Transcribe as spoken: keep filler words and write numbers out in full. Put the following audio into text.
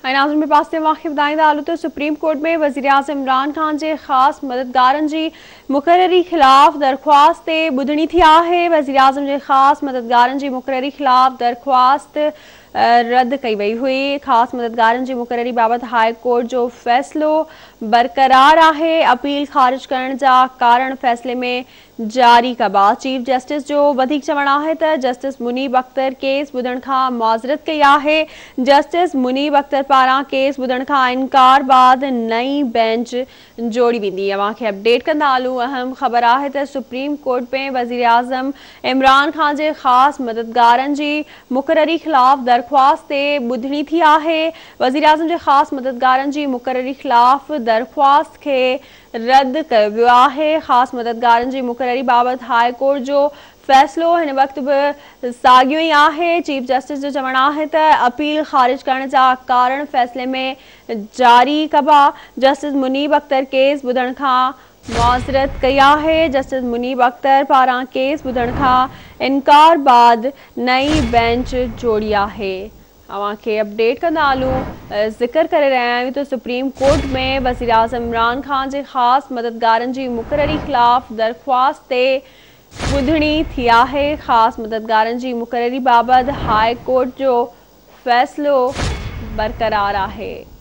नाज़रीन में पास वाक़िफ़ ॿुधाईंदा हलूं त सुप्रीम कोर्ट में वज़ीर आज़म इमरान ख़ान जे ख़ासि मददगारनि जी मुक़ररी ख़िलाफ़ दरख़्वास्त ते ॿुधणी थी आहे। वज़ीर आज़म जे ख़ासि मददगारनि जी मुक़ररी ख़िलाफ़ दरख़्वास्त रद्द कई वई हुई। ख़ासि मददगारनि जी मुक़ररी बाबति हाई कोर्ट जो फ़ैसिलो बरक़रार आहे। अपील ख़ारिज करण जा कारण फ़ैसिले में जारी कबा। चीफ जस्टिस जो वधीक चवणु आहे त जस्टिस मुनीब अख्तर केस ॿुधण खां मुआज़रत कई आहे। जस्टिस मुनीब अख्तर पारां केस ॿुधण खां इनकार बाद नई बेंच जोड़ी वेंदी। अव्हांखे अपडेट कंदा हलूं। अहम ख़बर आहे त सुप्रीम कोर्ट में वज़ीर आज़म इमरान ख़ान जे ख़ासि मददगारनि जी मुक़ररी ख़िलाफ़ दरख़्वास्त ते ॿुधणी थी आहे। वज़ीर आज़म जे ख़ासि मददगारनि जी मुक़ररी ख़िलाफ़ दरख़्वास्त खे रद्द कयो वियो आहे। ख़ासि मददगारनि जी मुक़ररी बाबति हाई कोर्ट जो फ़ैसिलो हिन वक़्तु बि साॻियो ई आहे। चीफ जस्टिस जो चवणु आहे त अपील ख़ारिज करण जा कारण फ़ैसिले में जारी कबा। जस्टिस मुनीब अख्तर केस ॿुधण खां मुआज़रत कई आहे। जस्टिस मुनीब अख्तर पारां केस ॿुधण खां इनकार बाद नई बेंच जोड़ी आहे। अव्हांखे अपडेट कंदा हलूं। ज़िक्र करे रहिया आहियूं त सुप्रीम कोर्ट में वज़ीर आज़म इमरान ख़ान जे ख़ासि मददगारनि जी मुक़ररी ख़िलाफ़ दरख़्वास्त ते ॿुधणी थी आहे। ख़ासि मददगारनि जी मुक़ररी बाबति हाई कोर्ट जो फ़ैसिलो बरक़रार आहे।